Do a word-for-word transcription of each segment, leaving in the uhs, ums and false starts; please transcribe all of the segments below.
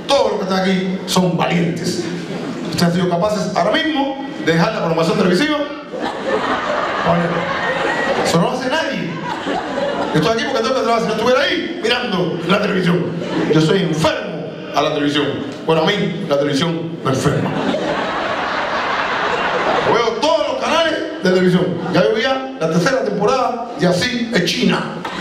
todos los que están aquí son valientes. Ustedes han sido capaces ahora mismo de dejar la programación televisiva. Eso no lo hace nadie. Yo estoy aquí porque tengo que trabajar. Si no estuviera ahí mirando la televisión. Yo soy enfermo a la televisión. Bueno, a mí la televisión me enferma. Veo todos los canales de televisión. Ya yo veía la tercera temporada de Así es China.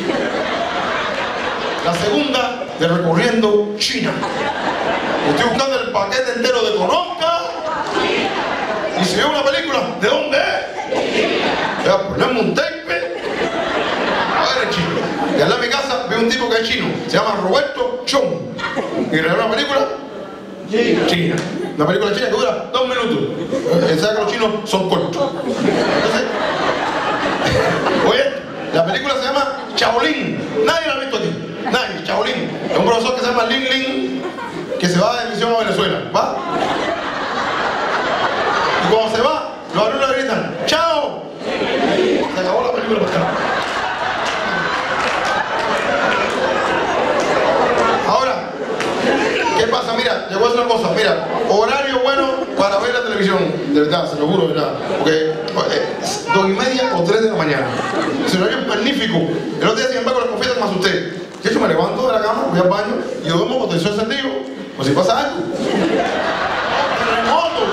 La segunda de Recorriendo China. Estoy buscando el paquete entero de Conozca. Y si veo una película, ¿de dónde es? Voy a ponerme un tape. A ver, es chino. Y al lado de mi casa veo un tipo que es chino. Se llama Roberto Chong. Y le una película china. Una película china que dura dos minutos. ¿Sabes que los chinos son cortos? Entonces, oye, la película se llama Shaolin. Nadie la ha visto aquí. Nadie. Shaolin. Es un profesor que se llama Lin Lin, que se va de misión a Venezuela. ¿Va? Y cuando se va, los alumnos le gritan ¡chao! Se acabó la película. Ahora, ¿qué pasa? Mira, yo voy a decir una cosa. Mira, horario bueno para ver la televisión. De verdad, se lo juro, de verdad. Porque eh, dos y media o tres de la mañana. Ese horario es magnífico. El otro día, sin embargo, les confieso que me asusté. De hecho, me levanto de la cama, voy al baño y yo duermo con televisor encendido. Pues si pasa algo. Terremoto,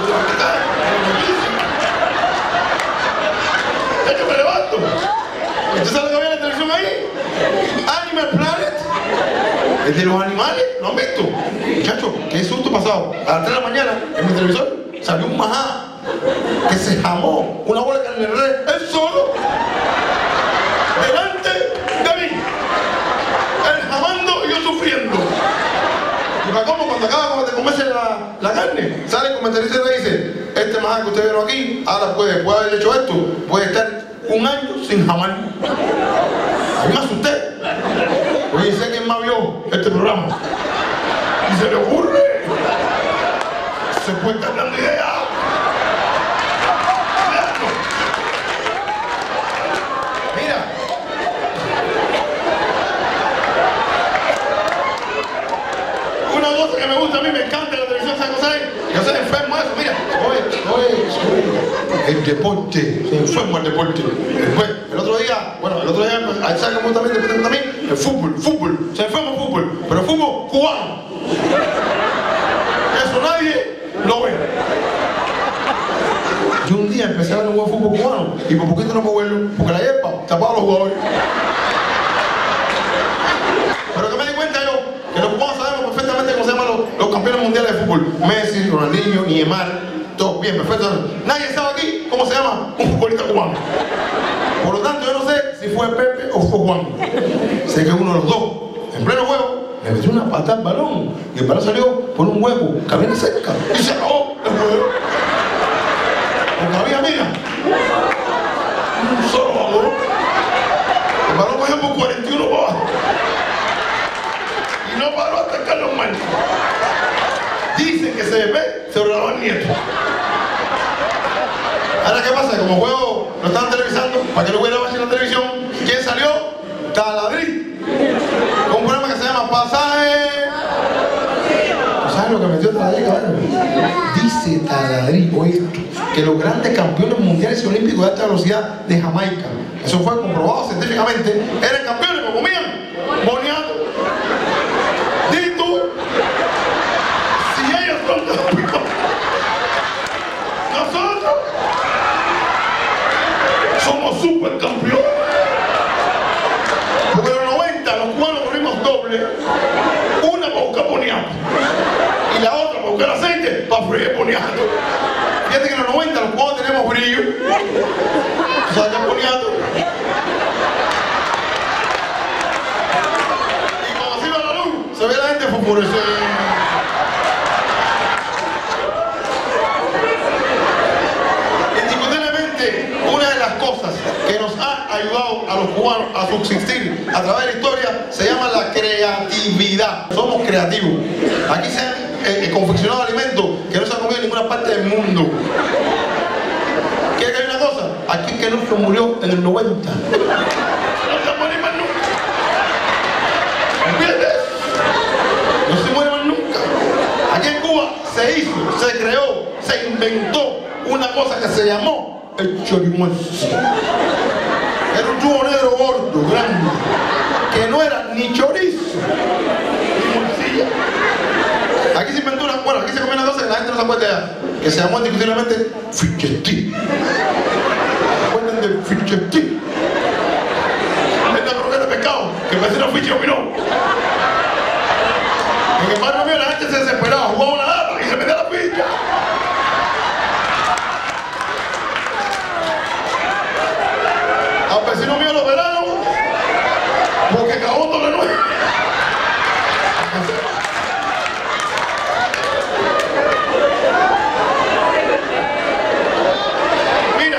de hecho, me levanto. ¿Y tú sabes lo que había en la televisión ahí? Animal Planet. El de los animales, ¿lo han visto? Muchachos, qué susto pasado. A las tres de la mañana, en mi televisor, salió un majá que se jamó una bola de carne de res, él solo, delante de mí. Él jamando y yo sufriendo. Y para cómo, cuando acaba de comerse la, la carne, sale el comentarista y le dice: este majá que usted vieron aquí, ahora puede, puede haber hecho esto, puede estar un año sin jamar. A mí me asusté. Oye, sé quién más vio este programa. Y se le ocurre. Se puede estar dando idea. Mira. Una cosa que me gusta a mí, me encanta la televisión, ¿sabes cosa es? Yo soy enfermo de eso, mira. Oye, oye, el deporte. Soy enfermo al deporte. Después, el otro día, bueno, el otro día, ¿sabes cómo también te preguntan a mí? El fútbol, fútbol. Se enferma el fútbol, pero fútbol cubano. Eso nadie lo ve. Yo un día empecé a ver un buen fútbol cubano y por poquito no puedo verlo, porque la hierba tapaba a los jugadores. Pero que me di cuenta yo, que los cubanos sabemos perfectamente cómo se llaman los, los campeones mundiales de fútbol. Messi, Ronaldinho, Neymar, todos bien, perfecto. Nadie sabe aquí cómo se llama un futbolista cubano. Por lo tanto, yo no sé si fue Pepe o fue Juan. Sé que uno de los dos, en pleno juego, le metió una patada al balón y el balón salió por un hueco que había cerca y se acabó el juego. Porque había, mira, un solo balón. El balón cogió por cuarenta y uno para abajo y no paró hasta el Carlos Martins. Dicen que se ve, se lo el nieto. Ahora, ¿qué pasa? Como juego lo estaban televisando, para que no hubiera más en la televisión, ¿quién salió? Taladrí. Con un programa que se llama Pasaje. ¿Sabes lo que metió Taladrí, cabrón? Dice Taladrí, oye, que los grandes campeones mundiales y olímpicos de alta velocidad de Jamaica, eso fue comprobado científicamente, eran campeones que comían boniato. Dime tú, si ellos son campeones, nosotros somos supercampeones. Porque en los noventa los cubanos corrimos doble, una para buscar boniato y la otra para buscar aceite para freír boniato. Fíjate que en los noventa los cubanos tenemos brillo. ¿Tú sabes qué es boniato? Y cuando se iba la luz, se ve la gente fosforescer. Cosas que nos ha ayudado a los cubanos a subsistir a través de la historia se llama la creatividad. Somos creativos. Aquí se han eh, eh, confeccionado alimentos que no se han comido en ninguna parte del mundo. ¿Quieres que hay una cosa? Aquí que no se murió en el noventa. No se muere más nunca. ¿Entiendes? No se muere más nunca. Aquí en Cuba se hizo, se creó, se inventó una cosa que se llamó el chorimuerzo. Era un tubo negro gordo, grande, que no era ni chorizo ni morcilla. Aquí se inventó una, bueno, aquí se comió una cosa que la gente no se acuerda ya, que se llamó indiscutiblemente fichestí. ¿Se acuerdan del fichestí? Esta croqueta de pescado, que parece una ficha o no. En el barrio mío la gente se desesperaba, jugaba una lata y se metía la ficha. Al vecino mío lo veraron porque cagó un doble nueve. Mira,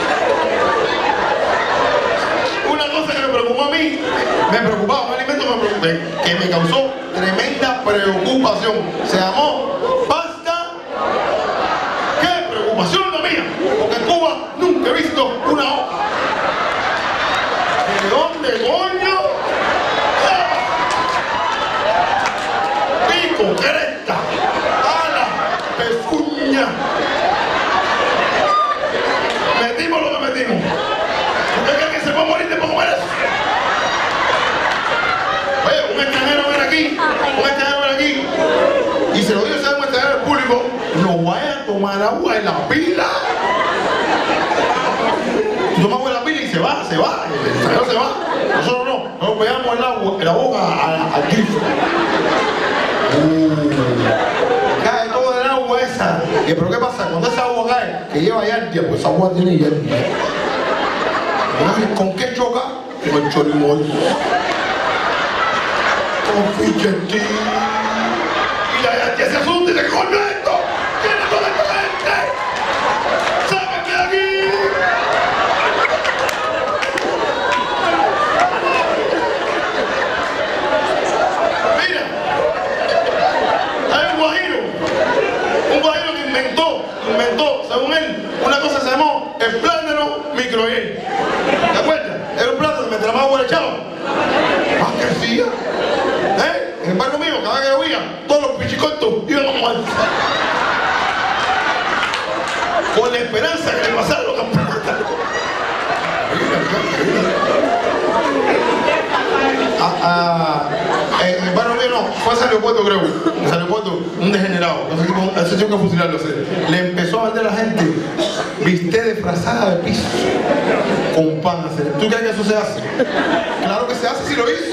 una cosa que me preocupó a mí, me preocupaba, un alimento que me, preocupé, que me causó tremenda preocupación. Se llamó pasta. ¿Qué preocupación la mía? Porque en Cuba nunca he visto una hoja. ¿De dónde coño? Pico, cresta, ala, pezuña. Metimos lo que metimos. ¿Usted cree que se puede morir de por comer eso? Oye, un extranjero viene aquí, un extranjero viene aquí, y se lo digo a un extranjero al público, no vaya a tomar agua en la pila. Tú tomas agua en la pila y se va, se va, el extranjero se va. Nosotros no, nosotros pegamos el agua, en la boca al grifo. Uh, cae todo el agua esa. ¿Y pero qué pasa? Cuando esa agua cae, que lleva yardia, pues esa agua tiene yardia. ¿Con qué choca? Con el chorimuerzo. Con fichestí. Y la yardia se asusta y dice, coño esto, tiene toda esta gente. ¡Sáquenme de aquí! Mira, hay un guajiro, un guajiro que inventó, inventó, según él, una cosa que se llamó el plátano microhiel. ¿Te acuerdas? Era un plátano que me tramaba agua echado. Más crecía. ¿Eh? En el barrio mío, cada vez que llovía, todos los pichicortos iban a mojar. Con la esperanza que le pasara los campeonatos. Ah, ah, en el barrio mío no, fue a San Leopoldo creo. En San Leopoldo, un degenerado. No sé si ese tengo que fusilarlo. Le empezó a vender a la gente bistec de frazada de piso con pan. ¿Tú crees que eso se hace? Claro que se hace si lo hizo.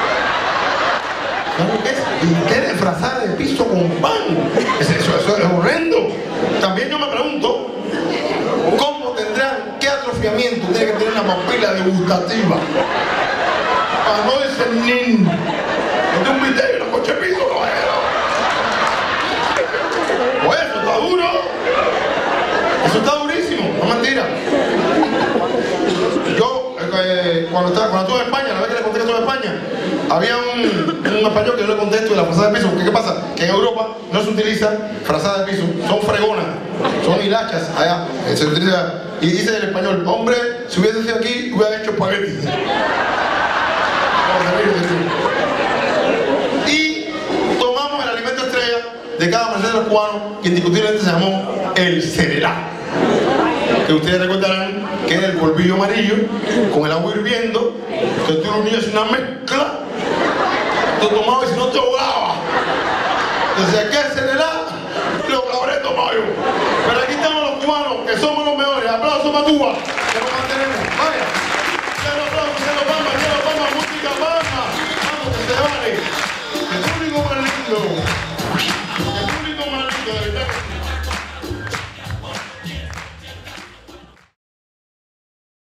¿Sabes qué es? Bistec de frazada de piso con pan. Eso, eso, eso es horrendo. También yo me pregunto, ¿cómo tendrán, qué atrofiamiento tiene que tener una papila degustativa para no discernir entre un bistec y una coche de piso, caballero? Pues eso está duro. Eso está durísimo, no es mentira. Yo, eh, cuando, estaba, cuando estuve en España, la vez que le conté que estuve en España, había un, un español que yo le conté esto de la frazada de piso. ¿Qué, ¿Qué pasa? Que en Europa no se utiliza frazada de piso, son fregonas, son hilachas allá. Se utiliza, y dice el español, hombre, si hubiese sido aquí, hubiera hecho espagueti. Y tomamos el alimento estrella de cada merced de los cubanos, que indiscutiblemente se llamó el Cerelac. Que ustedes recordarán que es el polvillo amarillo con el agua hirviendo, que tú lo unías una mezcla, tú tomabas y si no te ahogabas. Desde que es Cerelac, lo que habré tomado yo. Pero aquí estamos los cubanos, que somos los mejores. Aplausos para Cuba, que nos mantenemos. Vaya.